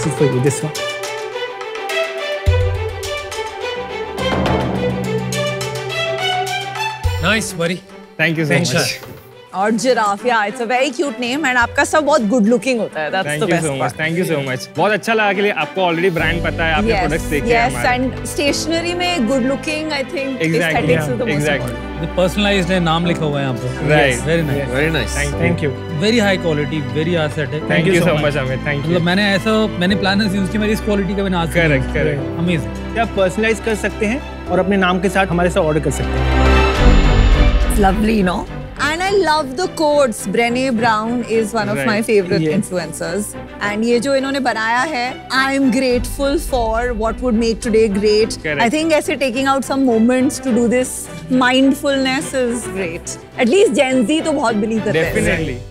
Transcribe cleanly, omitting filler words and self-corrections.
is for you. This one. Nice, buddy. Thank you so much. और giraffe, yeah, it's a very cute name and आपका सब बहुत good looking होता है. That's the best part. Thank you so much. बहुत अच्छा लगा कि आपको already brand पता है, आपने products देखे हैं हमारे. Yes, and stationery में good looking, I think Exactly, aesthetics is the most important. The personalized है, नाम लिखा हुआ है यहाँ पे. Right. Very nice. Very nice. Thank you. Very high quality, very aesthetic. Thank you so much Amit. Thank you. मतलब मैंने planners use किया, मेरी इस quality का मैंने आज तक Correct, correct. Amazing. आप personalize कर सकते हैं और अपने नाम के साथ हमारे साथ order कर सकते हैं. It's lovely, no? And I love the quotes. Brené Brown is one of my favorite influencers. And ये जो इन्होंने बनाया है, I'm grateful for what would make today great. Correct. I think ऐसे taking out some moments to do this mindfulness is great. At least Gen Z तो बहुत believe करते हैं. Definitely.